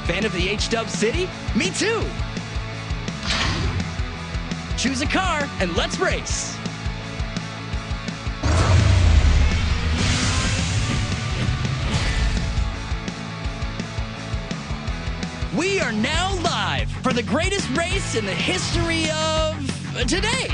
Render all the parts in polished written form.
Fan of the H-Dub City? Me too! Choose a car and let's race! We are now live for the greatest race in the history of today!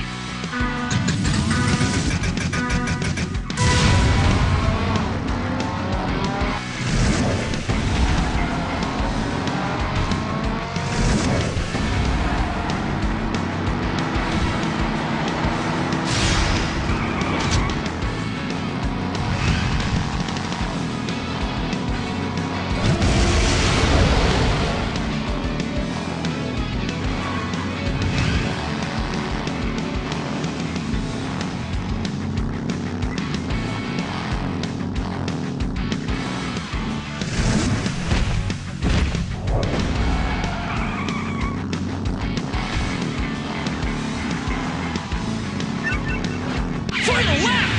Final lap!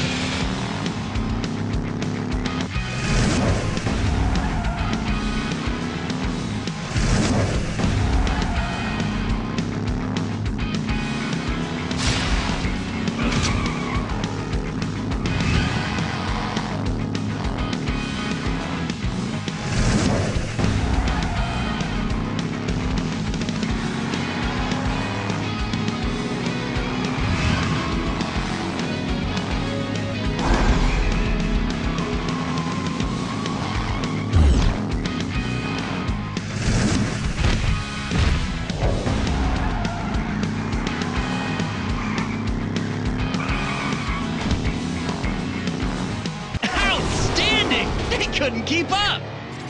They couldn't keep up!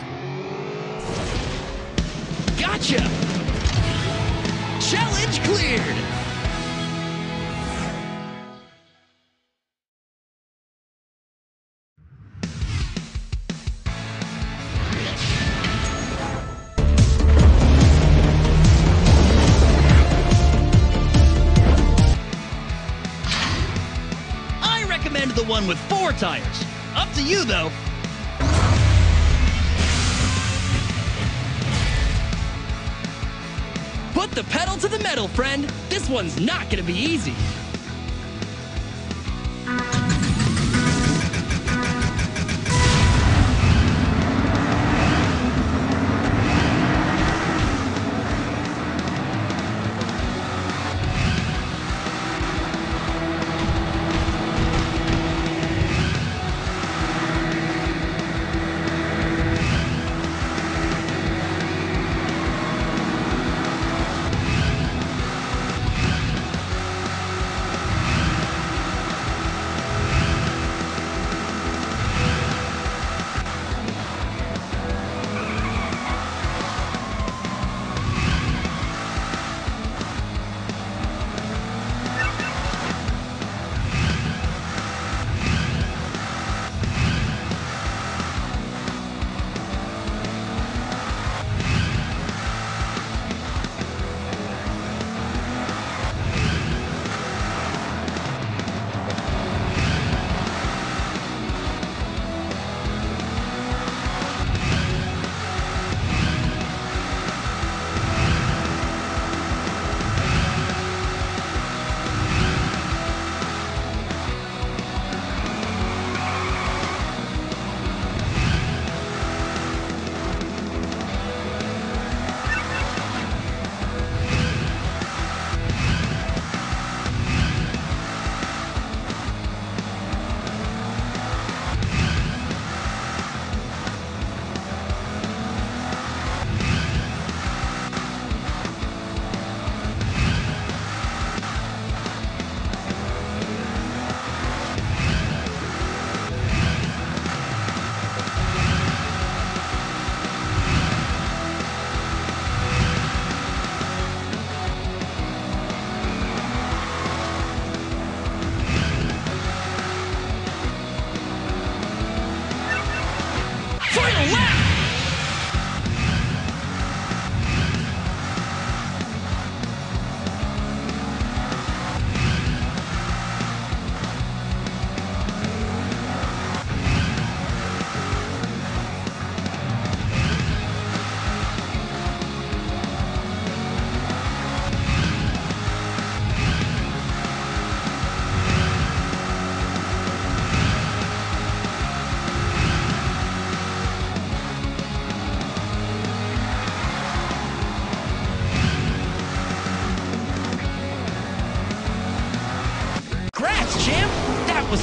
Gotcha! Challenge cleared! I recommend the one with 4 tires. Up to you, though. Put the pedal to the metal, friend. This one's not gonna be easy.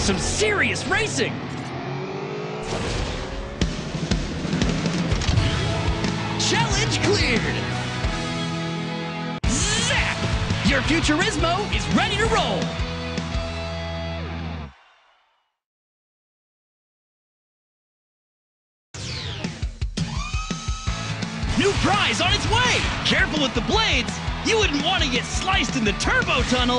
some serious racing. Challenge cleared. Zap! Your Futurismo is ready to roll. New prize on its way! Careful with the blades! You wouldn't want to get sliced in the turbo tunnel!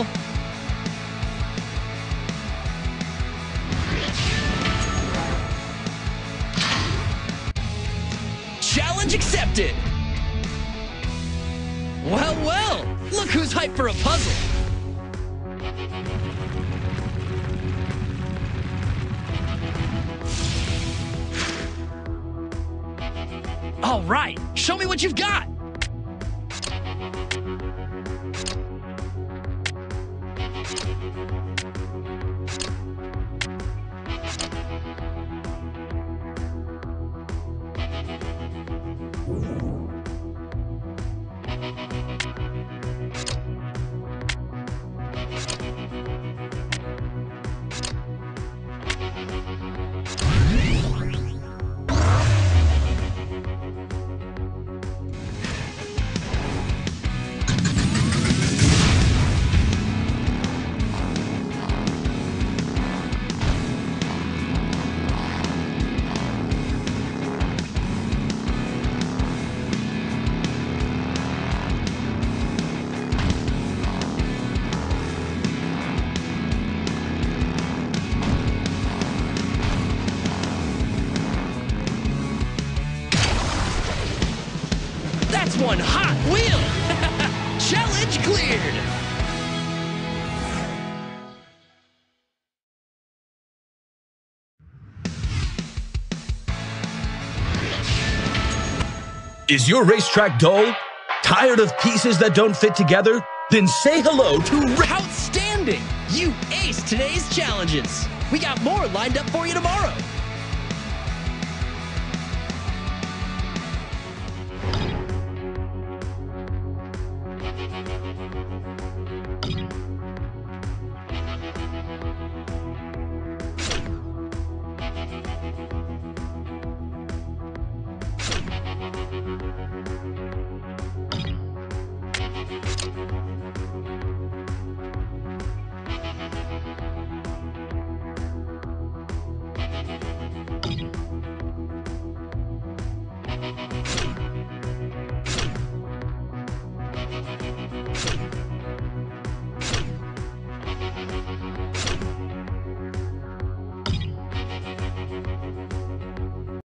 Challenge accepted! Well, well! Look who's hyped for a puzzle! All right, show me what you've got! That's one hot wheel! Challenge cleared! Is your racetrack dull? Tired of pieces that don't fit together? Then say hello to Outstanding! You aced today's challenges! We got more lined up for you tomorrow!